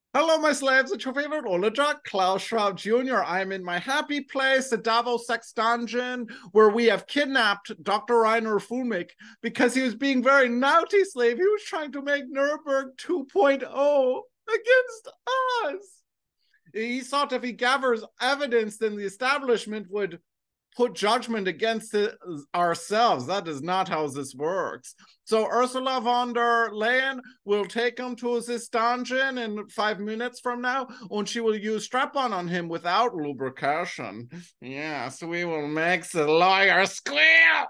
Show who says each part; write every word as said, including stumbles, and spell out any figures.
Speaker 1: Hello, my slaves. It's your favorite Olajuk, Klaus Schwab Junior I'm in my happy place, the Davos Sex Dungeon, where we have kidnapped Doctor Reiner Fuellmich because he was being very naughty slave. He was trying to make Nurenberg 2.0 against us. He thought if he gathers evidence, then the establishment would put judgment against it ourselves. That is not how this works. So Ursula von der Leyen will take him to this dungeon in five minutes from now, and she will use strap-on on him without lubrication. Yes, we will make the lawyer squeal.